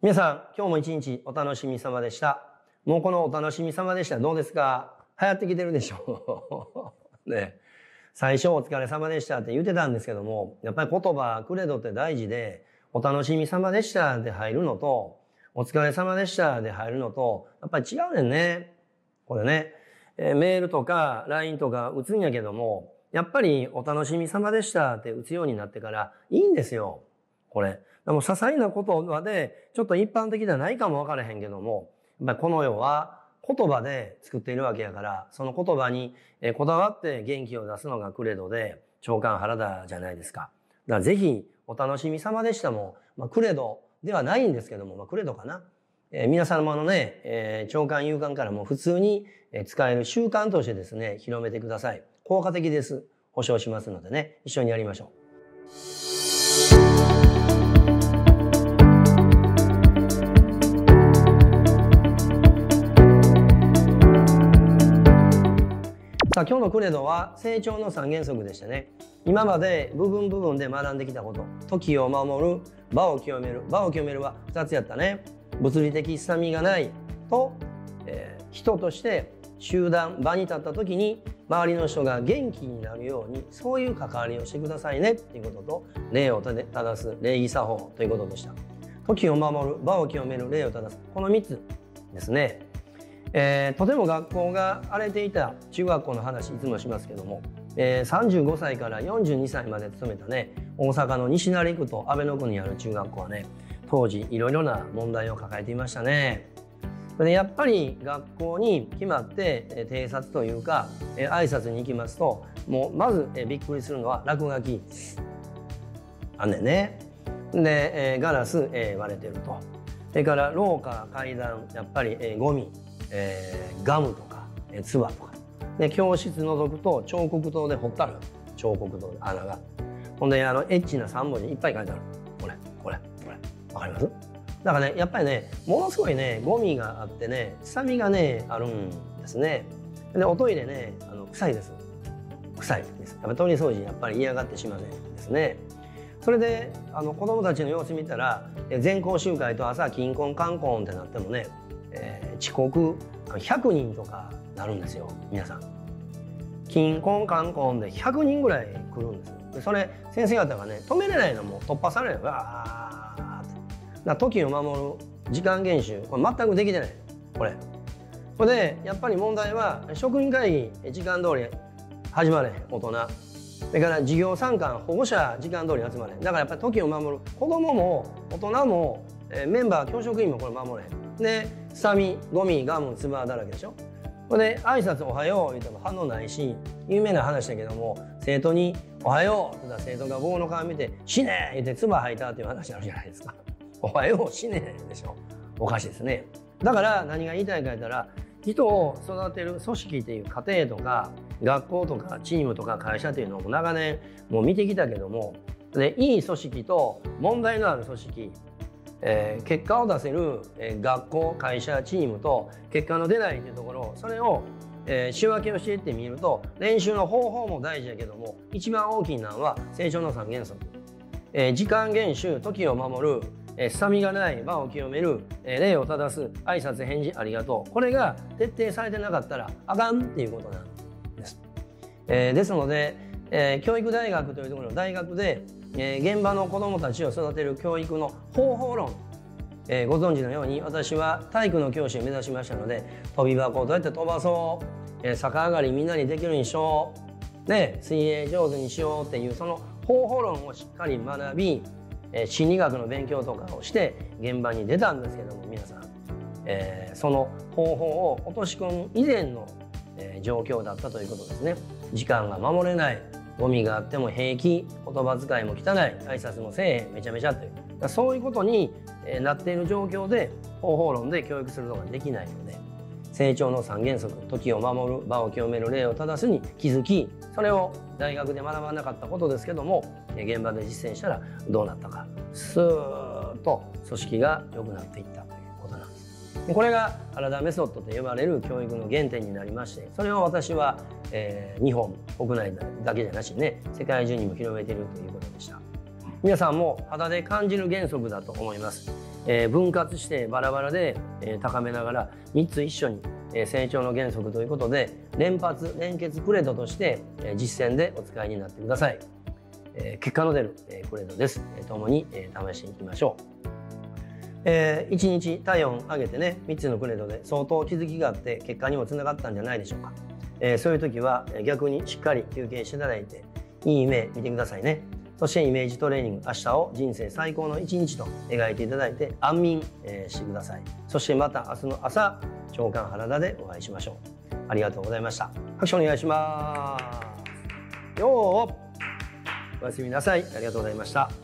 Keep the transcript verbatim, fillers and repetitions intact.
皆さん、今日も一日お楽しみ様でした。もうこのお楽しみ様でしたどうですか？流行ってきてるでしょね。最初お疲れ様でしたって言ってたんですけども、やっぱり言葉、クレドって大事で、お楽しみ様でしたで入るのと、お疲れ様でしたで入るのと、やっぱり違うねんね。これね、えー、メールとか ライン とか打つんやけども、やっぱりお楽しみ様でしたって打つようになってからいいんですよ。これ。でも些細なことまで、ちょっと一般的ではないかもわからへんけども、やっぱりこの世は言葉で作っているわけやから、その言葉にこだわって元気を出すのがクレドで、長官原田じゃないですか。だからぜひお楽しみ様でしたも、まあ、クレドではないんですけども、まあ、クレドかな。えー、皆様のね、えー、長官勇敢からも普通に使える習慣としてですね、広めてください。効果的です。保証しますのでね、一緒にやりましょう。さあ今日のクレドは成長の三原則でしたね。今まで部分部分で学んできたこと。時を守る、場を清める。場を清めるはふたつやったね。物理的凄みがないと、えー、人として集団、場に立った時に周りの人が元気になるように、そういう関わりをしてくださいねっていうことと、礼を正す礼儀作法ということでした。時を守る、場を清める、礼を正す。このみっつですね。えー、とても学校が荒れていた中学校の話いつもしますけども、えー、さんじゅうごさいからよんじゅうにさいまで勤めたね、大阪の西成区と阿倍野区にある中学校はね、当時いろいろな問題を抱えていましたね。でやっぱり学校に決まって偵察というか挨拶に行きますと、もうまずびっくりするのは落書きあんねんね。でガラス割れてると。それから廊下階段やっぱりゴミ、えー、ガムとかつばとかで、教室覗くと彫刻刀で彫ったる彫刻刀で穴が。ほんであのエッチなさん文字いっぱい書いてある。これこれこれわかります？だからねやっぱりねものすごいねゴミがあってね臭みがねあるんですね。でおトイレねあの臭いです。臭いです。やっぱトイレ掃除やっぱり嫌がってしまうですね。それであの子供たちの様子見たら全校集会と朝金婚観婚ってなってもね、えー、遅刻ひゃくにんとかなるんですよ。皆さん金婚観婚でひゃくにんぐらい来るんです。でそれ先生方がね止めれないのも突破されるわーってだ時を守る時間厳守これ全くできてないこれ。これでやっぱり問題は職員会議時間通り始まれへん大人。それから授業参観保護者時間通り集まれへん。だからやっぱり時を守る子どもも大人もメンバー教職員もこれ守れへん。で臭みゴミガムつばだらけでしょ。これで挨拶おはよう言っても反応ないし、有名な話だけども生徒におはようって言ったら生徒が僕の顔見て死ね言ってつば吐いたっていう話あるじゃないですか。おはよう死ねでしょ。おかしいですね。だから何が言いたいか言ったら、人を育てる組織っていう家庭とか学校とかチームとか会社っていうのを長年もう見てきたけども、でいい組織と問題のある組織、えー、結果を出せる、えー、学校会社チームと結果の出ないっていうところ、それを、えー、仕分けをしていってみると、練習の方法も大事だけども一番大きいのは成長の三原則、えー、時間厳守、時を守る、えー、臭みがない場を清める、えー、礼を正す、挨拶返事ありがとう。これが徹底されてなかったらあかんっていうことなんです。えー、ですので、えー、教育大学というところの大学で、えー、現場の子どもたちを育てる教育の方法論、えー、ご存知のように私は体育の教師を目指しましたので、飛び箱をどうやって飛ばそう、えー、逆上がりみんなにできるようにしよう、ね、水泳上手にしようっていうその方法論をしっかり学び、えー、心理学の勉強とかをして現場に出たんですけども、皆さん、えー、その方法を落とし込む以前の、えー、状況だったということですね。時間が守れない、ゴミがあっても平気、言葉遣いも汚い、挨拶もせえへん、めちゃめちゃという、そういうことになっている状況で方法論で教育するのができないので、成長の三原則、時を守る、場を清める、礼を正すに気づき、それを大学で学ばなかったことですけども現場で実践したらどうなったか、スーッと組織が良くなっていったということなんです。これが原田メソッドと呼ばれる教育の原点になりまして、それを私は、えー、日本国内だけじゃなしにね、世界中にも広めているということでした。皆さんも肌で感じる原則だと思います。 えー、分割してバラバラで、えー、高めながらみっつ一緒に、えー、成長の原則ということで連発連結プレートとして、えー、実践でお使いになってください。えー、結果の出る、えー、プレートです。えー、共に、えー、試していきましょう。えー、いちにち体温上げてねみっつのクレートで相当気づきがあって結果にもつながったんじゃないでしょうか。えー、そういう時は逆にしっかり休憩していただいていい夢見てくださいね。そしてイメージトレーニング、明日を人生最高の一日と描いていただいて安眠、えー、してください。そしてまた明日の朝長官原田でお会いしましょう。ありがとうございました。拍手お願いします。よーおやすみなさい。ありがとうございました。